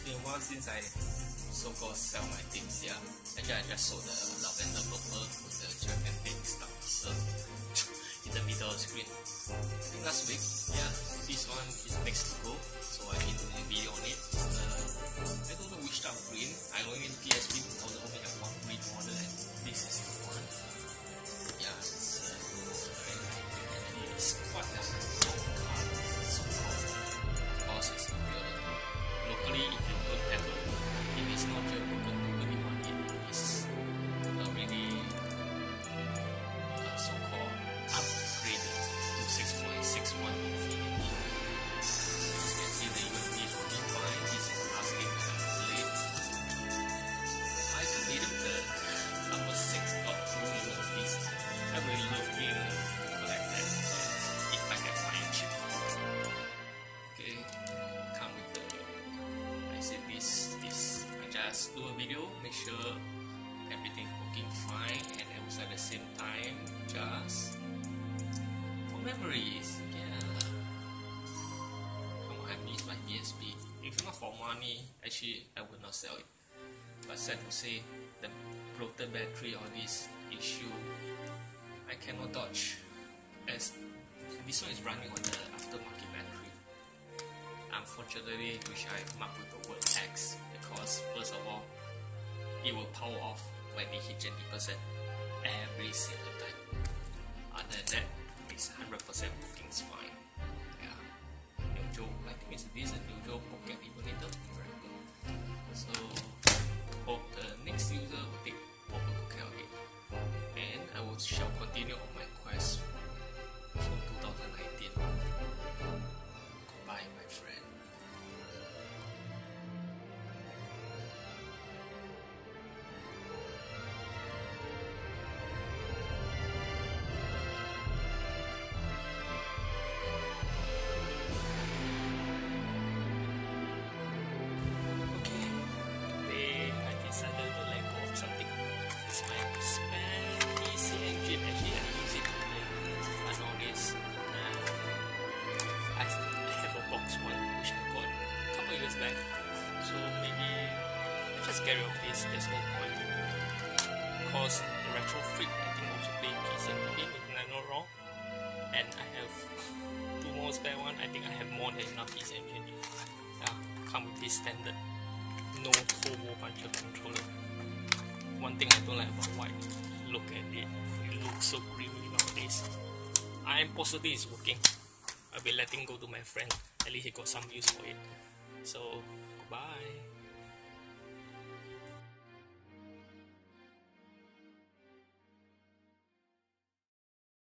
been a while since I so-called sell my things. Yeah, actually I just sold the lavender purple with the gigantic stuff in the middle of the screen. I think last week. Yeah, this one is next to go, so I did a video on it. I don't know which type of green. I only in PSP because I only have one green model, and this is the one. Yeah, it's quite a long card, so-called, because it's locally, if you don't have it, if it's not jailbroken, nobody want it. It's already so-called upgraded to 6.61 infinity. As you can see, the USB is working fine. This is asking that I play. I deleted the number 6.2 USBs. I really love being collect that, and if I can find it cheap. Okay, come with the. I said this. I just do a video, make sure everything working fine, and also at the same time, just for memories. Yeah. Come on, I miss my PSP. If not for money, actually I would not sell it. But sad to say, the bloated battery or this issue, I cannot dodge. As this one is running on the aftermarket battery. Unfortunately, which I marked with the word X, because first of all, it will power off when it hits 20% every single time. Other than that, it's 100% working fine. Yeah. Neutral, I think this is a neutral pocket emulator. Very good. So hope the next user will take proper care of it. And I shall continue on my quest for 2019. Goodbye, my friend. Okay, today I decided to let go of something. It's my spare PC engine. Actually, I use it to play. I know this. I have a box one which I got a couple years back, so maybe I just get rid of this. There's no point, because the retrofit I think also play PC engine if I'm not wrong, and I have two more spare one. I think I have more than enough PC engine. Yeah, come with this standard no turbo puncher controller. One thing I don't like about white, look at it. It looks so creamy nowadays. I am positive it's working. I'll be letting go to my friend. At least he got some use for it. So, goodbye.